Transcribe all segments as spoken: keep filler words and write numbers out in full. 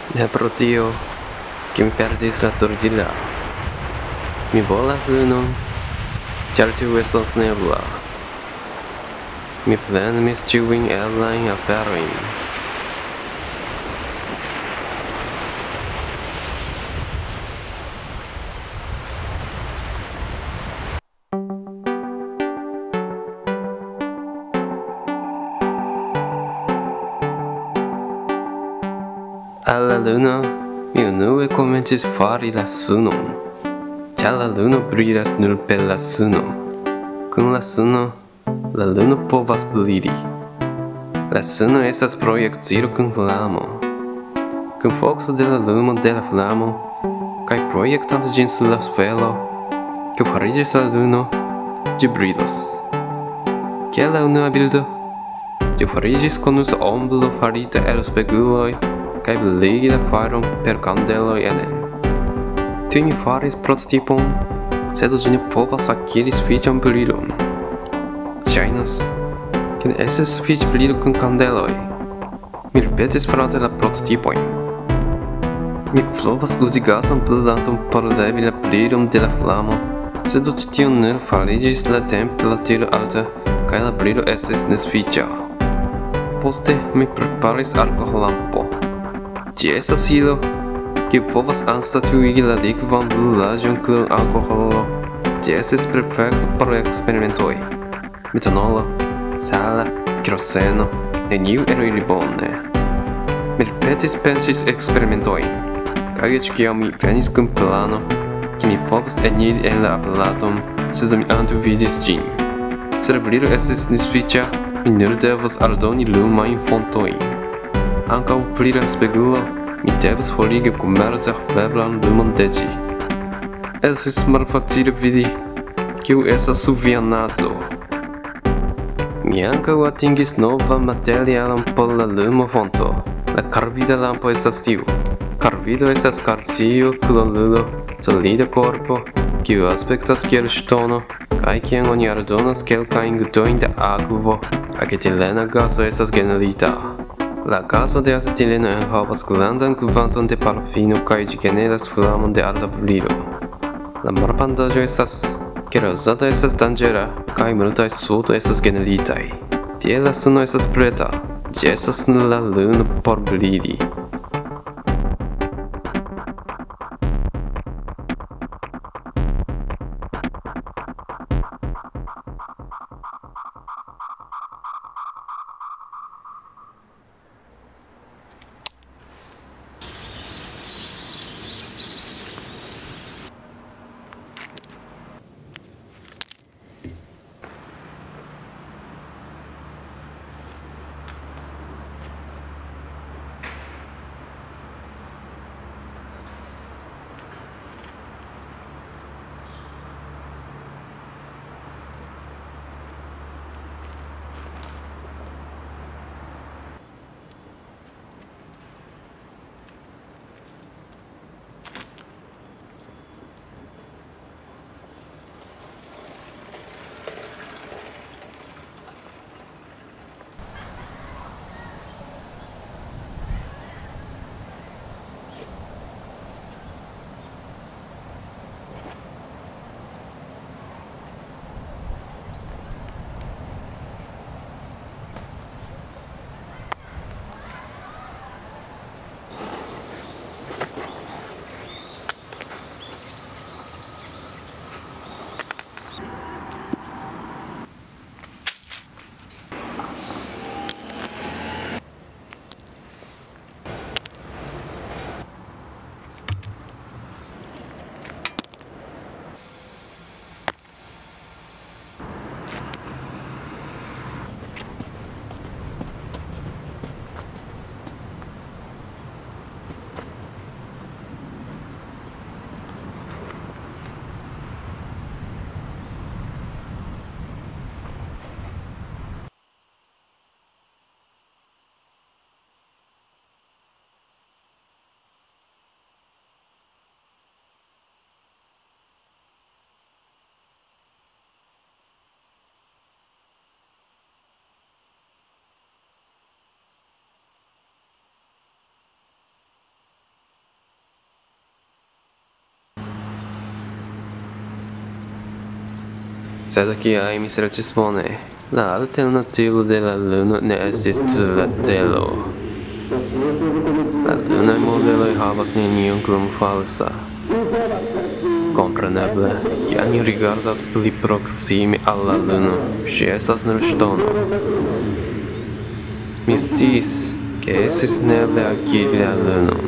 Ne pro tio, che mi perdis la torĝila. Mi volas lunon, ĉar tiu estos nebla. Mi plenumis ĉiujn eblajn aferojn. Al la luno, mi unue komencis fari la sunon, ĉar la luno brilas nur per la suno. Kun la suno, la luno povas brili. La suno estas projektilo kun flamo. Kun fokuso de la lumo de la flamo, kaj projektante ĝin sur la sfero, kiu fariĝis la luno, ĝi brilos. Kiel la unua bildo, ĝi fariĝis konusa ombro farita el speguloj kaj brigi la fajron per kandeloj enen. Tiuj mi faris prototipon, sed ĝi ne povas akiri sufiĉan brilon. Ŝajnas, ke ne estas sufiĉe brilo kun kandeloj. Mi ripetis farante la prototipojn. Mi provas uzi gazon brilanton por levi la brilon de la flamo, sed ĉi tio nur fariĝis la temperaturo alta kaj la brilo estis nesufiĉa. Poste mi preparis alkoholampo. Ĝi estas ilo, kiu povas anstataŭigi la likvan brulaĵon krom alkoholo. Ĝi estis perfekta por eksperimentoj. Metanolo, sala, keroseno, neniu el ili bone. Mi ripetis pensis eksperimentojn, kaj eĉ kiam mi venis kun plano, ke mi povas eniri en la aparaton, sed mi antaŭvidis ĝin. Se la brilo estis nesufiĉa, mi nur devas aldoni lumajn fontojn. Ankaŭ pri la spegulo, mi devas forigi komerce haveblan lumon de ĝi. Estis malfacile vidi, kiu estas sub via nazo. Mi ankaŭ atingis novan materialon por la lumofonto. La karbida lampo estas tiu. Karbido estas kalcio klorulo, solida korpo, kiu aspektas kiel ŝtono, kaj kien oni aldonas kelkajn gutojn da akvo, aketilena gaso estas generita. La gaso de acetileno enhavas grandan kvanton de parafino kaj ĝi generas flamon de alta brilo. La malavantaĝo estas, ke la uzado estas danĝera kaj multaj soltoj estas generitaj. Tiel la suno estas preta, ĝi estas nur la luno por brili. sed kiaj mi serĉis bone, la alternativo de la luno ne estis la telo. La lunaj modeloj havas nenion krom falsa. Kompreneble, kiam ni rigardas pli proksime al la luno, ŝi estas nur ŝtono. Mi sciis, ke estis neeble akiri la lunon.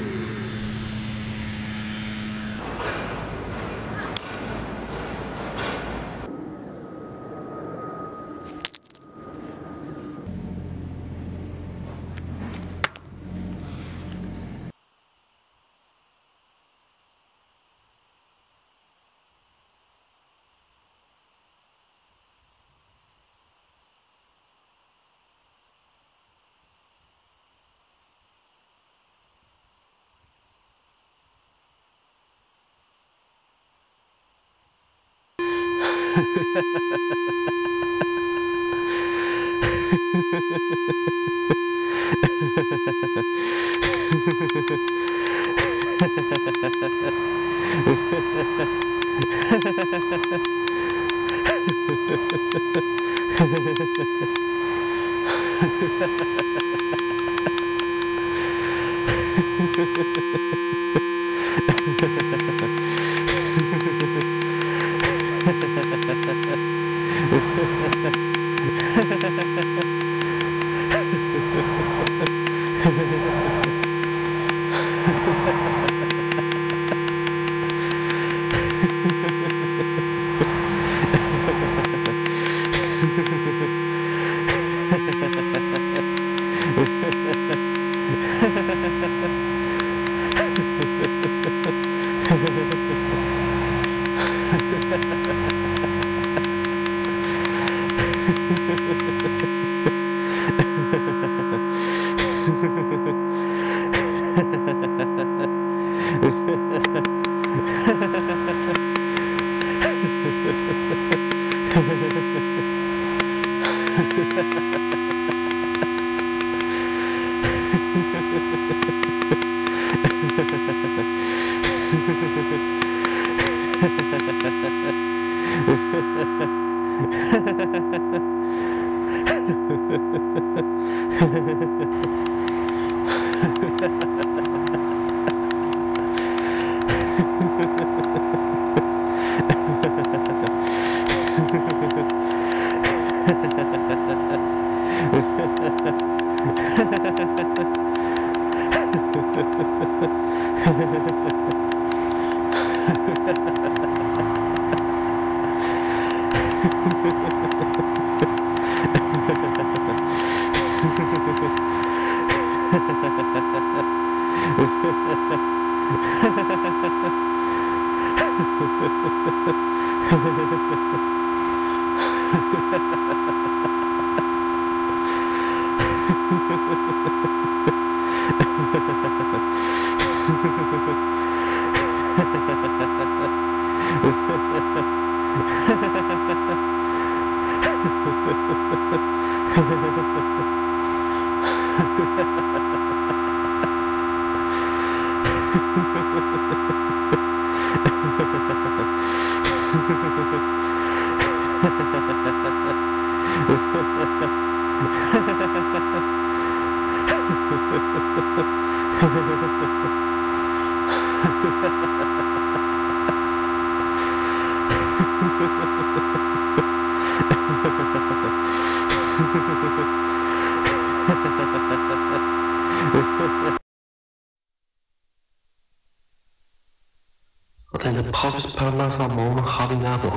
Tenho povos para mais amor no rabinado.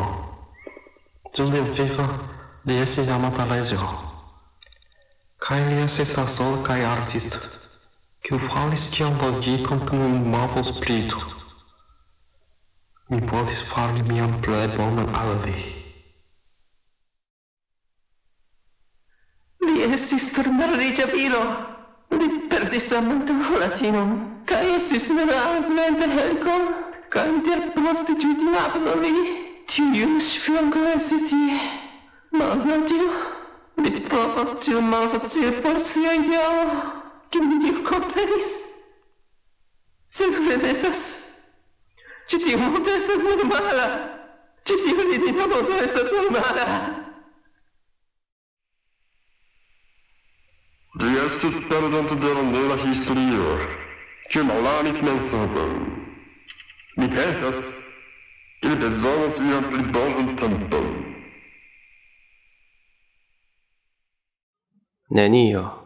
Julia viva de esse amatalésio. Kai esse solo kai artista. Que o falis tiam logicam com um mau espírito. Mi volis fari mian plej bonan al vi. Li estis turmeriĝa viro. Li perdis amanton latinon. Kaj estis realmente helko. Kaj inter prostitutinablo li. Tiu juna ŝfianko estis tie. Malnadio. Li provas tiel malfacile por sia idealo. Che mi dio comprenis. Se fredesas. Ci tiu mondo esas normala. Ĉi tiu ridinda mondo estas normala. Ĝi estis perdonto de la nova historio, kiu mallarmis mensovon. Mi pensas, ili bezonas ian pli bonan tempon. Nenio.